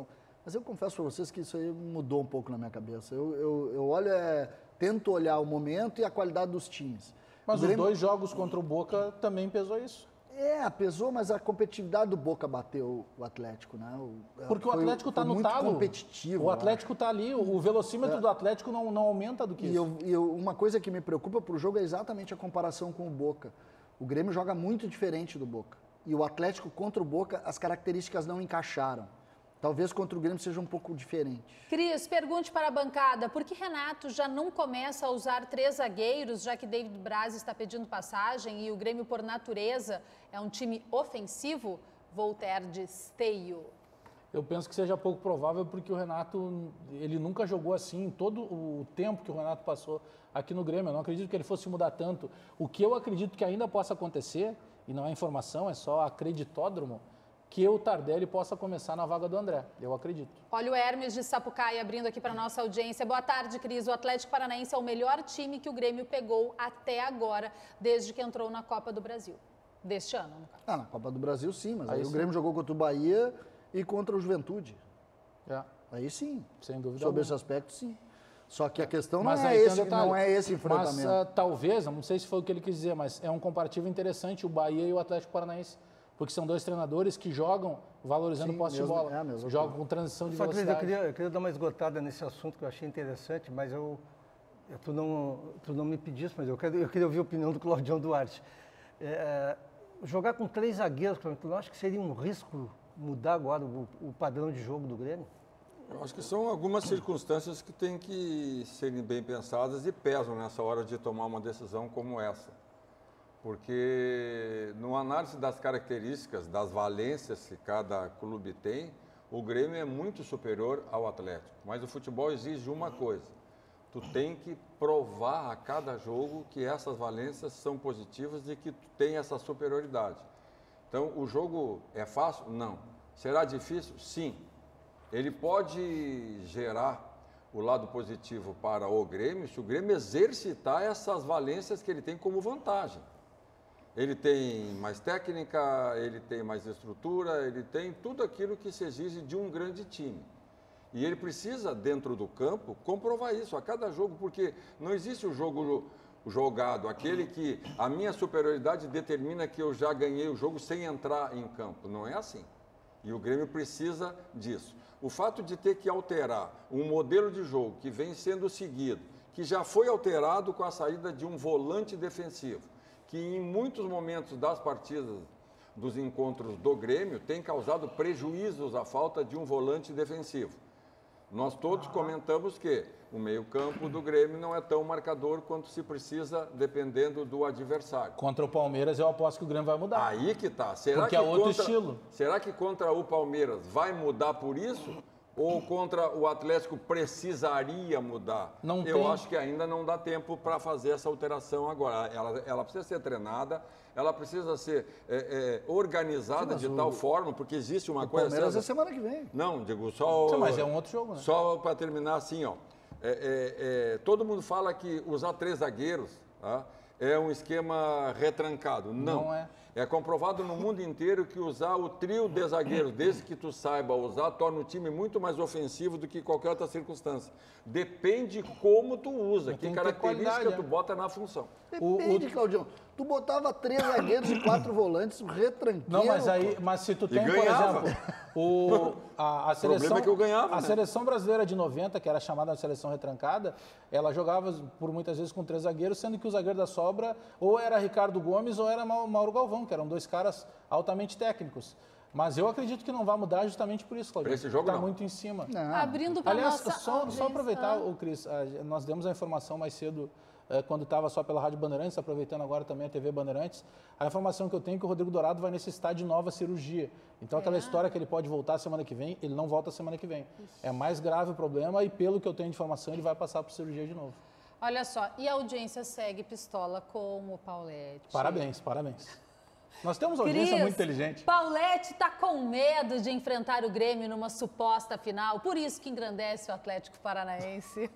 Mas eu confesso para vocês que isso aí mudou um pouco na minha cabeça. Eu, eu, eu olho, é, tento olhar o momento e a qualidade dos times. Mas o Grêmio... os dois jogos contra o Boca também pesou isso. É, pesou, mas a competitividade do Boca bateu o Atlético, né? O, Porque o Atlético está no muito talo. competitivo. O Atlético está ali, o velocímetro é. do Atlético não, não aumenta do que e isso. Eu, e eu, uma coisa que me preocupa para o jogo é exatamente a comparação com o Boca. O Grêmio joga muito diferente do Boca. E o Atlético contra o Boca, as características não encaixaram. Talvez contra o Grêmio seja um pouco diferente. Cris, pergunte para a bancada, por que Renato já não começa a usar três zagueiros, já que David Braz está pedindo passagem e o Grêmio, por natureza, é um time ofensivo? Voltaire de Esteio. Eu penso que seja pouco provável porque o Renato, ele nunca jogou assim, em todo o tempo que o Renato passou aqui no Grêmio. Eu não acredito que ele fosse mudar tanto. O que eu acredito que ainda possa acontecer, e não é informação, é só acreditódromo, que o Tardelli possa começar na vaga do André. Eu acredito. Olha o Hermes de Sapucaí abrindo aqui para a nossa audiência. Boa tarde, Cris. O Atlético Paranaense é o melhor time que o Grêmio pegou até agora, desde que entrou na Copa do Brasil. Deste ano, no caso. Ah, na Copa do Brasil sim, mas aí, Aí o sim. Grêmio jogou contra o Bahia e contra o Juventude. É. Aí sim. Sem dúvida Sobre alguma. esse aspecto, sim. Só que a questão Mas não, é aí tem um esse, detalhe. não é esse enfrentamento. Mas uh, talvez, não sei se foi o que ele quis dizer, mas é um comparativo interessante o Bahia e o Atlético Paranaense. Porque são dois treinadores que jogam valorizando Sim, posse de mesmo- bola. é a mesma jogam coisa. com transição de Só, Cris, velocidade. eu queria, eu queria dar uma esgotada nesse assunto que eu achei interessante, mas eu, eu- tu, não, tu não me pediste, mas eu, quero, eu queria ouvir a opinião do Claudião Duarte. É, jogar com três zagueiros, tu não acha que seria um risco mudar agora o, o padrão de jogo do Grêmio? Eu acho que são algumas circunstâncias que têm que serem bem pensadas e pesam nessa hora de tomar uma decisão como essa. Porque, no análise das características, das valências que cada clube tem, o Grêmio é muito superior ao Atlético. Mas o futebol exige uma coisa: tu tem que provar a cada jogo que essas valências são positivas e que tu tem essa superioridade. Então, o jogo é fácil? Não. Será difícil? Sim. Ele pode gerar o lado positivo para o Grêmio se o Grêmio exercitar essas valências que ele tem como vantagem. Ele tem mais técnica, ele tem mais estrutura, ele tem tudo aquilo que se exige de um grande time. E ele precisa, dentro do campo, comprovar isso a cada jogo, porque não existe o jogo jogado, aquele que a minha superioridade determina que eu já ganhei o jogo sem entrar em campo. Não é assim. E o Grêmio precisa disso. O fato de ter que alterar um modelo de jogo que vem sendo seguido, que já foi alterado com a saída de um volante defensivo, que em muitos momentos das partidas, dos encontros do Grêmio, tem causado prejuízos à falta de um volante defensivo. Nós todos comentamos que o meio-campo do Grêmio não é tão marcador quanto se precisa, dependendo do adversário. Contra o Palmeiras, eu aposto que o Grêmio vai mudar. Aí que tá. Será Porque que é outro contra, estilo. Será que contra o Palmeiras vai mudar por isso? Ou contra o Atlético precisaria mudar? Não Eu tem. acho que ainda não dá tempo para fazer essa alteração agora. Ela, ela precisa ser treinada, ela precisa ser é, é, organizada Sim, de mas tal o- forma, porque existe uma O coisa... Palmeiras César, é semana que vem. Não, digo só... Sim, mas é um outro jogo, né? Só para terminar assim, ó. É, é, é, todo mundo fala que usar três zagueiros, tá, é um esquema retrancado. Não. Não é. É comprovado no mundo inteiro que usar o trio de zagueiros, desde que tu saiba usar, torna o time muito mais ofensivo do que qualquer outra circunstância. Depende como tu usa, que tem que ter característica qualidade, tu é. bota na função. Depende, Claudião. Tu botava três zagueiros e quatro volantes, retranqueiro. Não, mas aí, mas se tu E tem, por ganhava. exemplo, o, a, a O problema seleção, é que eu ganhava, a né? seleção brasileira de noventa, que era chamada de seleção retrancada, ela jogava por muitas vezes com três zagueiros, sendo que o zagueiro da sobra ou era Ricardo Gomes ou era Ma- Mauro Galvão, que eram dois caras altamente técnicos. Mas eu acredito que não vai mudar justamente por isso, Claudio. Pra esse jogo, tá não. muito em cima. Abrindo para Aliás, nossa só, audiência. só aproveitar, o Cris, a- nós demos a informação mais cedo, eh, quando estava só pela Rádio Bandeirantes, aproveitando agora também a T V Bandeirantes, a informação que eu tenho é que o Rodrigo Dourado vai necessitar de nova cirurgia. Então, aquela história que ele pode voltar semana que vem, ele não volta semana que vem. É mais grave o problema e, pelo que eu tenho de informação, ele vai passar por cirurgia de novo. Olha só, e a audiência segue pistola com o Paulete. Parabéns, parabéns. Nós temos audiência Cris, muito inteligente. Paulete está com medo de enfrentar o Grêmio numa suposta final, por isso que engrandece o Atlético Paranaense.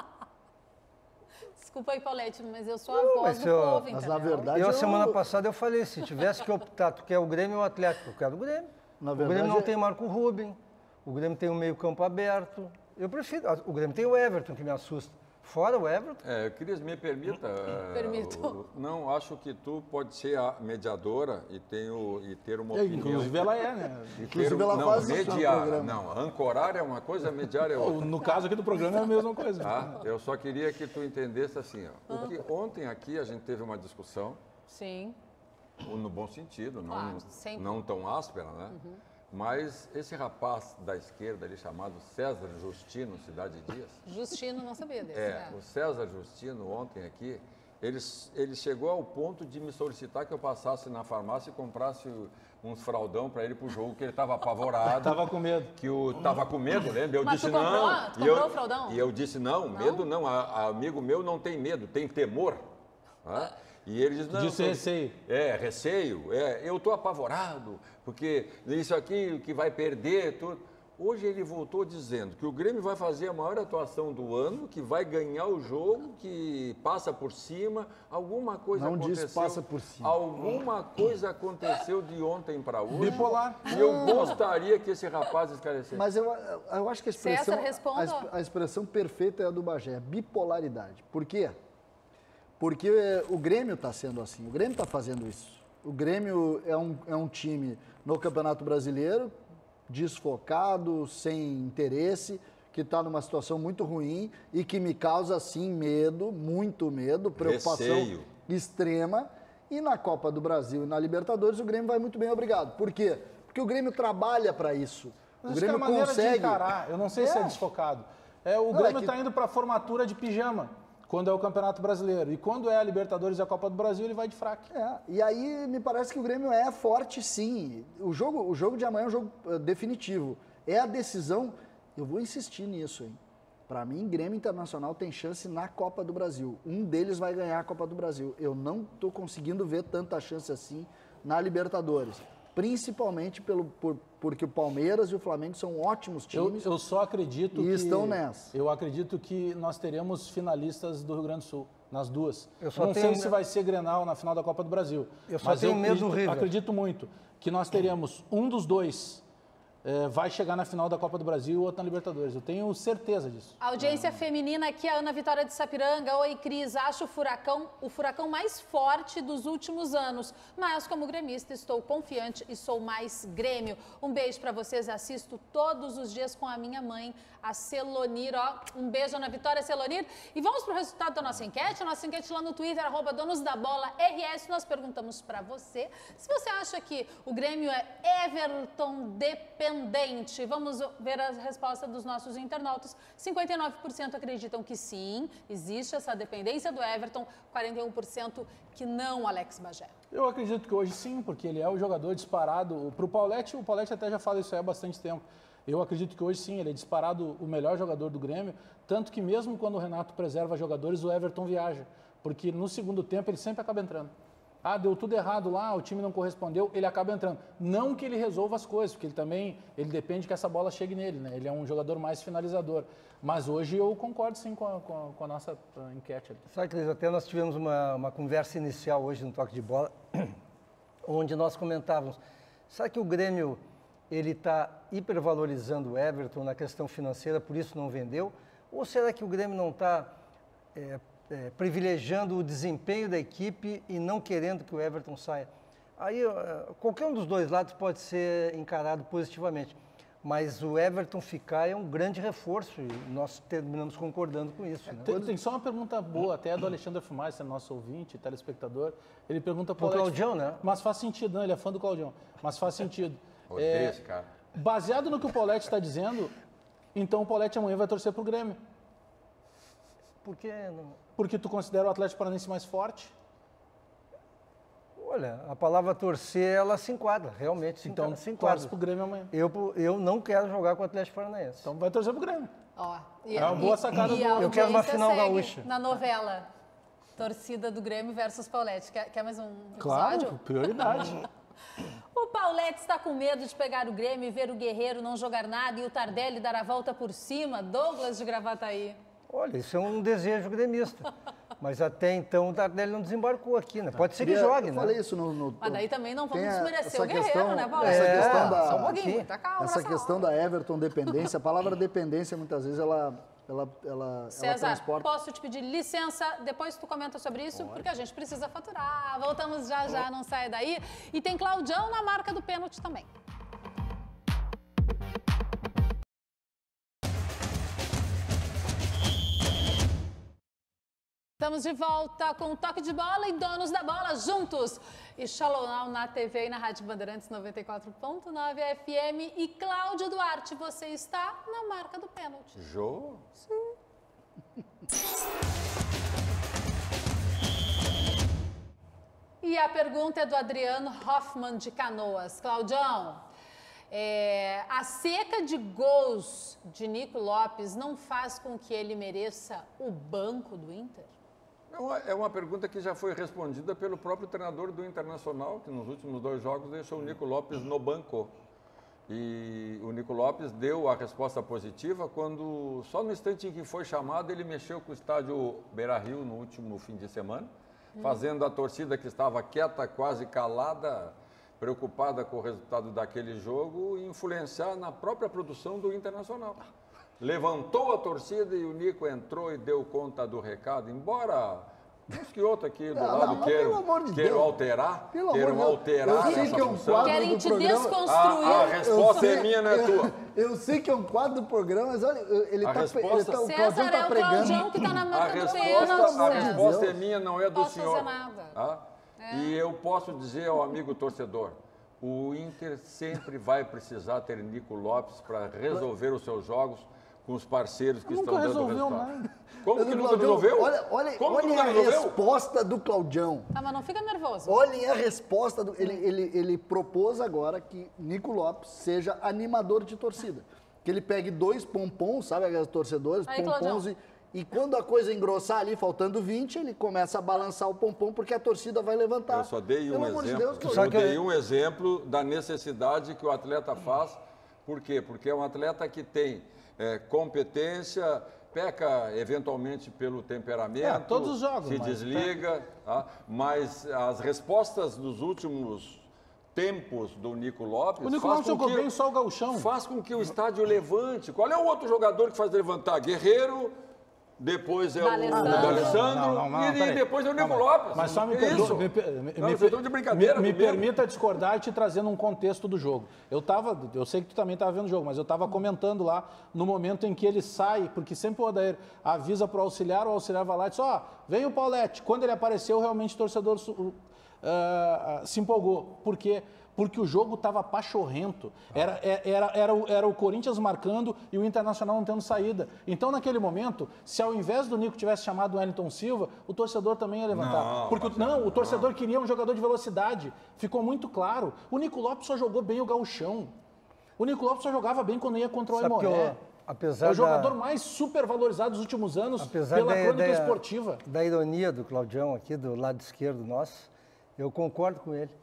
Desculpa aí, Paulete, mas eu sou a Não, voz mas do eu- povo, mas entendeu? na verdade, Eu, eu- semana passada, eu falei, se tivesse que optar, tu quer o Grêmio ou o Atlético? Eu quero o Grêmio. Na o verdade, Grêmio não é- tem Marco Ruben, o Grêmio tem um meio campo aberto. Eu prefiro, o Grêmio tem o Everton, que me assusta. Fora o Everton. É, Cris, me permita. Permito. Uh, não, acho que tu pode ser a mediadora e, tem o, e ter uma opinião. Inclusive ela é, né? Inclusive ela não, faz mediar. Não, ancorar é uma coisa, mediar é outra. No caso aqui do programa é a mesma coisa. Tá? Eu só queria que tu entendesse assim, ó. O que ontem aqui a gente teve uma discussão. Sim. No bom sentido, não, Claro, não tão áspera, né? Uhum. Mas esse rapaz da esquerda ali, chamado César Justino Cidade Dias... Justino, não sabia desse. É, né? o César Justino, ontem aqui, ele, ele chegou ao ponto de me solicitar que eu passasse na farmácia e comprasse uns fraldão para ele pro jogo, que ele estava apavorado. Tava com medo. Que o tava com medo, lembra? Eu Mas disse tu comprou? não. Tu e comprou eu, o fraldão? E eu disse não, não? medo não. A, a amigo meu não tem medo, tem temor. Né? E ele diz, não... Disse tô, receio. É, receio. É, eu estou apavorado, porque isso aqui que vai perder tudo. Hoje ele voltou dizendo que o Grêmio vai fazer a maior atuação do ano, que vai ganhar o jogo, que passa por cima, alguma coisa não aconteceu. Não diz passa por cima. Alguma coisa aconteceu de ontem para hoje. Bipolar. E eu gostaria que esse rapaz esclarecesse. Mas eu, eu acho que a expressão, a, a expressão perfeita é a do Bagé, bipolaridade. Por quê? Porque o Grêmio está sendo assim, o Grêmio está fazendo isso. O Grêmio é um, é um time no Campeonato Brasileiro, desfocado, sem interesse, que está numa situação muito ruim e que me causa, sim, medo, muito medo, preocupação Receio. extrema. E na Copa do Brasil e na Libertadores o Grêmio vai muito bem, obrigado. Por quê? Porque o Grêmio trabalha para isso. Mas o Grêmio que é a maneira consegue... de encarar, eu não sei é. se é desfocado. É, o Não, Grêmio está é que... indo para a formatura de pijama. Quando é o Campeonato Brasileiro. E quando é a Libertadores e a Copa do Brasil, ele vai de fraco. É, e aí me parece que o Grêmio é forte, sim. O jogo, o jogo de amanhã é um jogo uh, definitivo. É a decisão, eu vou insistir nisso, hein? Para mim, Grêmio Internacional tem chance na Copa do Brasil. Um deles vai ganhar a Copa do Brasil. Eu não estou conseguindo ver tanta chance assim na Libertadores. Principalmente pelo, por, porque o Palmeiras e o Flamengo são ótimos times. Eu, eu só acredito e que... estão nessa. Eu acredito que nós teremos finalistas do Rio Grande do Sul, nas duas. Eu só não tenho... sei se vai ser Grenal na final da Copa do Brasil. Eu só mas tenho eu medo acredito, do River. acredito muito que nós teremos um dos dois é, vai chegar na final da Copa do Brasil e o outro na Libertadores. Eu tenho certeza disso. Audiência feminina aqui, a Ana Vitória de Sapiranga. Oi, Cris. Acho o Furacão o furacão mais forte dos últimos anos. Mas, como gremista, estou confiante e sou mais Grêmio. Um beijo para vocês. Assisto todos os dias com a minha mãe, a Celonir. Ó, um beijo, Ana Vitória, Celonir. E vamos para o resultado da nossa enquete. A nossa enquete lá no Twitter, arroba Donos da Bola R S. Nós perguntamos para você se você acha que o Grêmio é Everton dependente. Vamos ver a resposta dos nossos internautas. cinquenta e nove por cento acreditam que sim, existe essa dependência do Everton. quarenta e um por cento que não, Alex Bagé. Eu acredito que hoje sim, porque ele é o jogador disparado. Para o Paulete, o Paulete até já fala isso aí há bastante tempo. Eu acredito que hoje sim, ele é disparado o melhor jogador do Grêmio, tanto que mesmo quando o Renato preserva jogadores, o Everton viaja, porque no segundo tempo ele sempre acaba entrando. Ah, deu tudo errado lá, o time não correspondeu, ele acaba entrando. Não que ele resolva as coisas, porque ele também, ele depende que essa bola chegue nele, né? Ele é um jogador mais finalizador. Mas hoje eu concordo sim com a, com a, com a nossa enquete ali. Sabe, Cris, até nós tivemos uma, uma conversa inicial hoje no Toque de Bola, onde nós comentávamos, sabe que o Grêmio ele está hipervalorizando o Everton na questão financeira, por isso não vendeu? Ou será que o Grêmio não está é, é, privilegiando o desempenho da equipe e não querendo que o Everton saia? Aí qualquer um dos dois lados pode ser encarado positivamente, mas o Everton ficar é um grande reforço e nós terminamos concordando com isso. Né? Tem, tem só uma pergunta boa, até do Alexandre Fumais, nosso ouvinte, telespectador. Ele pergunta para o Claudião, né? Mas faz sentido, não, ele é fã do Claudião, mas faz sentido. Odeio é, esse cara. Baseado no que o Paulete está dizendo, então o Paulete amanhã vai torcer para o Grêmio. Por que não? Porque tu considera o Atlético Paranaense mais forte? Olha, a palavra torcer, ela se enquadra, realmente se então, enquadra. Então, torce para o Grêmio amanhã. Eu, eu não quero jogar com o Atlético Paranaense. Então vai torcer para o Grêmio. Ó, e, é uma boa sacada. E, do... e eu quero uma final gaúcha. Na novela, torcida do Grêmio versus Paulete. Quer, quer mais um episódio? Claro, prioridade. O Paulete está com medo de pegar o Grêmio e ver o Guerreiro não jogar nada e o Tardelli dar a volta por cima. Douglas de Gravataí. Olha, isso é um desejo gremista. Mas até então o Tardelli não desembarcou aqui, né? Pode ser que Eu jogue, eu né? falei isso no... no Mas daí também não vamos Tem a- desmerecer essa o Guerreiro, questão- né, Paulo? essa É, questão da- só um pouquinho, muita calma Essa nessa questão da Everton dependência, a palavra dependência, muitas vezes, ela, ela, ela, ela César, transporta... posso te pedir licença? Depois tu comenta sobre isso, Pode. porque a gente precisa faturar. Voltamos já já, não saia daí. E tem Claudião na marca do pênalti também. Estamos de volta com o Toque de Bola e Donos da Bola juntos. E Shalom na T V e na Rádio Bandeirantes noventa e quatro ponto nove F M. E Cláudio Duarte, você está na marca do pênalti. Jô? Sim. E a pergunta é do Adriano Hoffman de Canoas. Claudião, é, a seca de gols de Nico Lopes não faz com que ele mereça o banco do Inter? É uma, é uma pergunta que já foi respondida pelo próprio treinador do Internacional, que nos últimos dois jogos deixou o Nico Lopes no banco. E o Nico Lopes deu a resposta positiva quando, só no instante em que foi chamado, ele mexeu com o estádio Beira-Rio no último fim de semana, hum. fazendo a torcida que estava quieta, quase calada, preocupada com o resultado daquele jogo, influenciar na própria produção do Internacional. Levantou a torcida e o Nico entrou e deu conta do recado, embora uns que outro aqui do não, lado não, queiram, de queiram alterar, pelo queiram alterar eu essa que é um função. Querem te programa. desconstruir. A, a resposta é minha, não é tua. Eu sei que é um quadro do programa, mas olha, ele A tá, resposta- ele tá, o César Claudião é tá o pregando. Claudião que tá na A marca do resposta, pênalti, a César. resposta é minha, não é do Posso senhor. fazer nada. Tá? É. E eu posso dizer ao amigo torcedor, o Inter sempre vai precisar ter Nico Lopes para resolver os seus jogos com os parceiros que Nunca estão dando resolveu resultado. nada. Como Mas que o nunca Claudião, resolveu? Olha, olha, Como que olhem nunca a resolveu? resposta do Claudião. Tá, mas não fica nervoso. Olhem a resposta. Do, ele, ele, ele propôs agora que Nico Lopes seja animador de torcida. Que ele pegue dois pompons, sabe, aqueles torcedores, Aí, pompons, e, e quando a coisa engrossar ali, faltando vinte, ele começa a balançar o pompom, porque a torcida vai levantar. Eu só dei um Pelo amor de exemplo. Deus, eu Claudião. dei um exemplo da necessidade que o atleta faz. Por quê? Porque é um atleta que tem é, competência, peca eventualmente pelo temperamento, É, todos os jogos, se mas- desliga, tá? Mas as respostas dos últimos tempos do Nico Lopes O Nico faz Lopes com jogou que- bem só o gauchão. faz com que o estádio levante. Qual é o outro jogador que faz levantar? Guerreiro, depois é o D'Alessandro. D'Alessandro Não, não, não, e, e peraí. depois é o Nico Calma aí. Lopes. Mas só me Que perdoa. isso? Me, per- me, Não, me, vocês estão de brincadeira me, me comigo. permita discordar e te trazendo um contexto do jogo. Eu tava, eu sei que tu também estava vendo o jogo, mas eu estava comentando lá no momento em que ele sai, porque sempre o Odair avisa para o auxiliar, o auxiliar vai lá e diz, ó, vem o Paulete. Quando ele apareceu, realmente o torcedor su- uh, uh, se empolgou. Por quê? Porque o jogo estava pachorrento. Era, era, era, o, era o Corinthians marcando e o Internacional não tendo saída. Então, naquele momento, se ao invés do Nico tivesse chamado o Wellington Silva, o torcedor também ia levantar. Não, Porque o- não, o torcedor queria um jogador de velocidade. Ficou muito claro. O Nico Lopes só jogou bem o gauchão. O Nico Lopes só jogava bem quando ia contra o Sabe que Aimoré. eu- apesar É o jogador da- mais supervalorizado dos últimos anos Apesar pela da, crônica da- esportiva. da ironia do Claudião aqui, do lado esquerdo nosso, eu concordo com ele.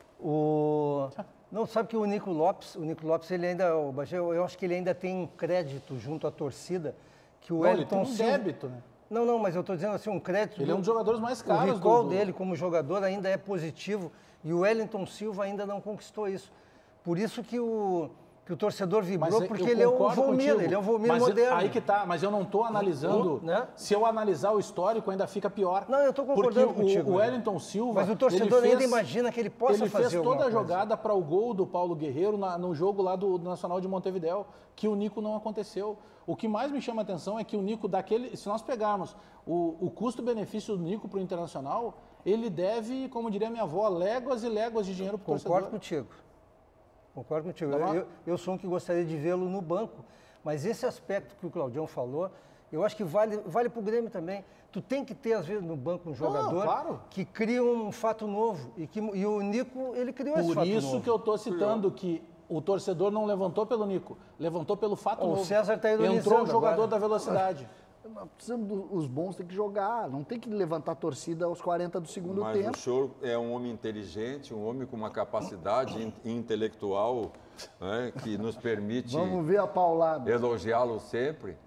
O... Não, sabe que o Nico Lopes, o Nico Lopes, ele ainda, o Bagé, eu eu acho que ele ainda tem um crédito junto à torcida, que o Não, ele Wellington tem um Silva- débito, né? Não, não, mas eu estou dizendo assim, um crédito... Ele é um dos jogadores mais O caros recall do- do- dele como jogador ainda é positivo e o Wellington Silva ainda não conquistou isso. Por isso que o, que o torcedor vibrou, Mas porque eu ele é o concordo Volmir, contigo, ele é o Volmir mas moderno. Aí que tá, mas eu não estou analisando. Né? Se eu analisar o histórico, ainda fica pior. Não, eu estou concordando porque contigo. o, o Wellington Silva. Mas o torcedor ele fez, ainda imagina que ele possa ele fazer fez alguma toda a coisa. jogada para o gol do Paulo Guerreiro na- no jogo lá do, do Nacional de Montevidéu, que o Nico não aconteceu. O que mais me chama a atenção é que o Nico, daquele, se nós pegarmos o, o custo-benefício do Nico para o Internacional, ele deve, como diria minha avó, léguas e léguas de dinheiro para o Concordo torcedor. contigo. Concordo contigo. Tá bom? Eu, eu sou um que gostaria de vê-lo no banco, mas esse aspecto que o Claudião falou, eu acho que vale, vale para o Grêmio também. Tu tem que ter, às vezes, no banco um jogador claro. que cria um fato novo. E, que, e o Nico, ele criou esse Por fato isso novo. que eu estou citando que o torcedor não levantou pelo Nico, levantou pelo fato O novo. César tá ironizando Entrou o jogador agora. da velocidade. Nós precisamos do- os bons têm que jogar, não tem que levantar a torcida aos quarenta do segundo Mas tempo. o senhor é um homem inteligente, um homem com uma capacidade in- intelectual, né, que nos permite Vamos ver a paulada. elogiá-lo sempre.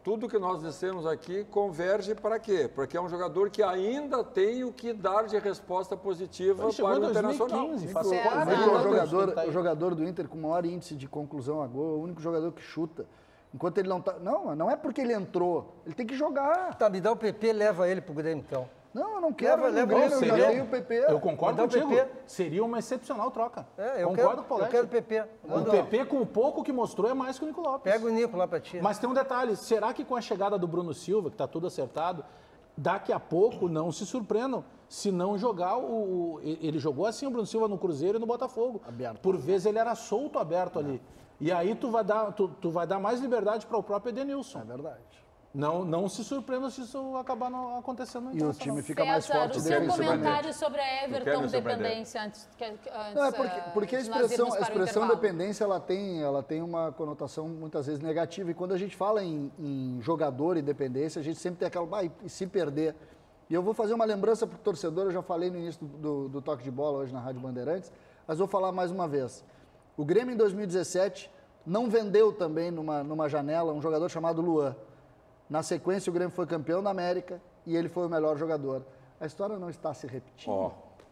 tudo que nós dissemos aqui converge para quê? Porque é um jogador que ainda tem o que dar de resposta positiva para o Internacional. O jogador, o jogador do Inter com maior índice de conclusão a gol, é o único jogador que chuta. Enquanto ele não tá... Não, não é porque ele entrou, ele tem que jogar. Tá, me dá o P P, leva ele pro Grêmio, então. Não, eu não quero, leva, leva Grêmio, ele, eu já tenho o P P. Eu concordo Manda contigo. o P P. Seria uma excepcional troca. É, eu concordo quero, com o Paulete. Eu quero o P P. O P P, com o pouco que mostrou, é mais que o Nico Lopes. Pega o Nico lá pra ti. Mas tem um detalhe, será que com a chegada do Bruno Silva, que tá tudo acertado, daqui a pouco não se surpreendam se não jogar o... o ele jogou assim o Bruno Silva no Cruzeiro e no Botafogo. Aberto. Por vezes ele era solto, aberto ali. E aí tu vai dar, tu, tu vai dar mais liberdade para o próprio Edenilson. É verdade. Não, não se surpreenda se isso acabar não acontecendo no E o time fica César, mais forte o seu defensivamente. comentário sobre a Everton dependência antes, que, antes Não, é porque, porque a de nós expressão, irmos a para o expressão intervalo. dependência ela tem, ela tem uma conotação muitas vezes negativa. E quando a gente fala em, em jogador e dependência, a gente sempre tem aquela, ah, e se perder. E eu vou fazer uma lembrança para o torcedor, eu já falei no início do, do, do Toque de Bola hoje na Rádio Bandeirantes, mas vou falar mais uma vez. O Grêmio em dois mil e dezessete não vendeu também numa, numa janela um jogador chamado Luan. Na sequência, o Grêmio foi campeão da América e ele foi o melhor jogador. A história não está se repetindo. Ó.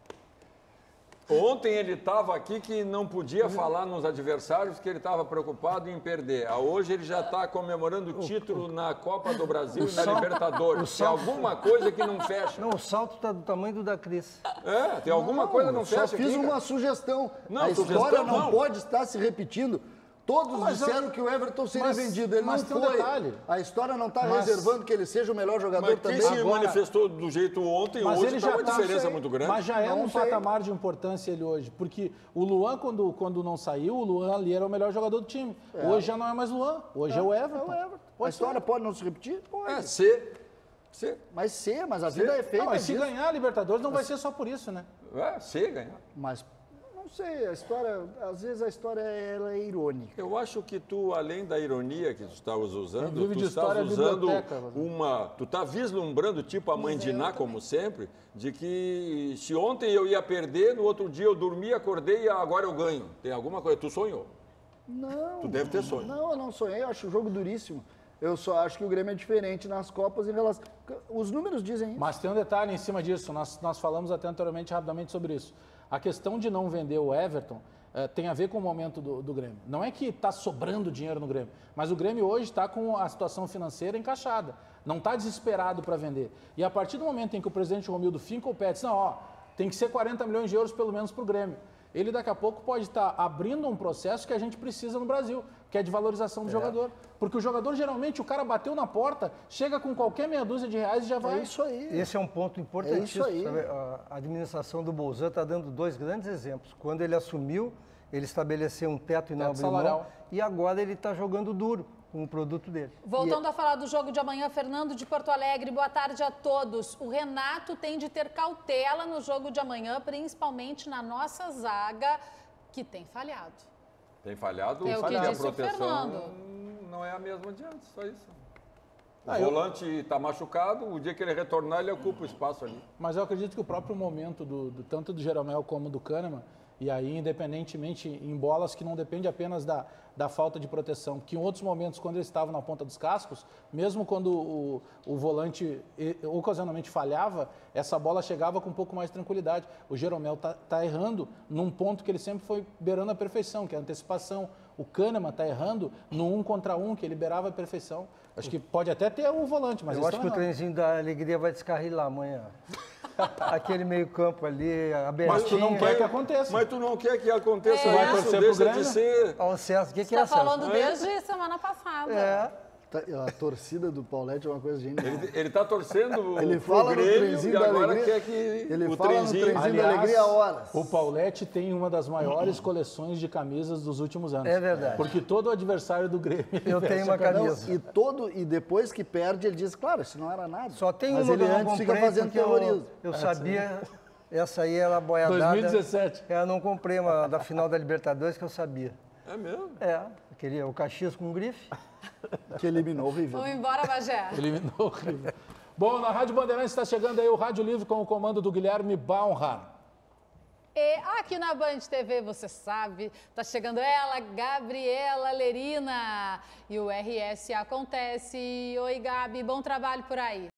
Ontem ele estava aqui que não podia falar nos adversários que ele estava preocupado em perder. Hoje ele já está comemorando o título na Copa do Brasil e na salto, Libertadores. Tem alguma coisa que não fecha. Não, o salto está do tamanho do da Cris. É, tem alguma não, coisa que não fecha Só fiz aqui, uma cara. sugestão. Não, a sugestão história não, não pode estar se repetindo. Todos mas disseram eu... que o Everton seria mas, vendido. Ele mas não tem um foi. Detalhe. A história não está mas... reservando que ele seja o melhor jogador mas também. Quem se Agora... manifestou do jeito ontem, mas hoje ele está já uma tá, diferença muito grande. Mas já é não um sei. patamar de importância ele hoje. Porque o Luan, quando, quando não saiu, o Luan ali era o melhor jogador do time. É. Hoje já não é mais Luan. Hoje é, é o Everton. É o Everton. A história pode não se repetir? Pode. É, ser. ser. Mas ser, mas a vida é feita não, mas disso. se ganhar a Libertadores não mas... vai ser só por isso, né? É, ser ganhar. Mas... Não sei, a história, às vezes a história ela é irônica. Eu acho que tu, além da ironia que tu estavas usando, vive tu de estás usando biblioteca. uma... Tu está vislumbrando, tipo a mãe Diná, como sempre, de que se ontem eu ia perder, no outro dia eu dormi, acordei e agora eu ganho. Tem alguma coisa? Tu sonhou? Não. Tu deve ter sonho. Não, eu não sonhei, eu acho o jogo duríssimo. Eu só acho que o Grêmio é diferente nas Copas em relação... Os números dizem isso. Mas tem um detalhe em cima disso, nós, nós falamos até anteriormente, rapidamente, sobre isso. A questão de não vender o Everton eh, tem a ver com o momento do, do Grêmio. Não é que está sobrando dinheiro no Grêmio, mas o Grêmio hoje está com a situação financeira encaixada. Não está desesperado para vender. E a partir do momento em que o presidente Romildo finca o pé, diz, não, ó, tem que ser quarenta milhões de euros pelo menos para o Grêmio. Ele daqui a pouco pode estar abrindo um processo que a gente precisa no Brasil, que é de valorização do é. jogador. Porque o jogador, geralmente, o cara bateu na porta, chega com qualquer meia dúzia de reais e já vai. É isso aí. Esse é um ponto importantíssimo. É isso aí. Sabe? A administração do Bolzan está dando dois grandes exemplos. Quando ele assumiu, ele estabeleceu um teto e não abriu mão, e agora ele está jogando duro com o produto dele. Voltando e... a falar do jogo de amanhã, Fernando de Porto Alegre, boa tarde a todos. O Renato tem de ter cautela no jogo de amanhã, principalmente na nossa zaga, que tem falhado. Tem falhado? É o que a disse proteção o Fernando. Não é a mesma de antes, só isso. O ah, volante está eu... machucado, o dia que ele retornar, ele ocupa o espaço ali. Mas eu acredito que o próprio momento, do, do tanto do Jeromel como do Kahneman, e aí, independentemente, em bolas que não depende apenas da, da falta de proteção, que em outros momentos, quando eles estavam na ponta dos cascos, mesmo quando o, o volante ocasionalmente falhava, essa bola chegava com um pouco mais de tranquilidade. O Jeromel está tá errando num ponto que ele sempre foi beirando a perfeição, que é a antecipação. O Kahneman está errando no um contra um, que ele liberava a perfeição. Acho que pode até ter o volante, mas eu acho que errando. O trenzinho da alegria vai descarrilar amanhã. Aquele meio campo ali, abertinho. Mas tu não quer que aconteça. Mas tu não quer que aconteça é. isso, deixa de ser... Ó, César, o que, que é, César? Você está falando desde semana passada. É. A torcida do Paulete é uma coisa genial. Ele está torcendo ele fala o Grêmio no e agora alegria, quer que ele o fala trenzinho... no trenzinho da alegria há horas. O Paulete tem uma das maiores coleções de camisas dos últimos anos. É verdade. Porque todo adversário do Grêmio... Eu tenho uma camisa. Não, e, todo, e depois que perde, ele diz, claro, isso não era nada. Só tem Mas uma ele que eu antes fica fazendo terrorismo. Eu, eu sabia... Essa aí era a boiadada. dois mil e dezessete. Eu não comprei uma da final da Libertadores que eu sabia. É mesmo? É. Queria o Caxias com grife. Que eliminou o River. Vamos embora, Bagé. Eliminou o River. Bom, na Rádio Bandeirantes está chegando aí o Rádio Livre com o comando do Guilherme Baumhar. E aqui na Band T V, você sabe, tá chegando ela, Gabriela Lerina. E o R S acontece. Oi, Gabi, bom trabalho por aí.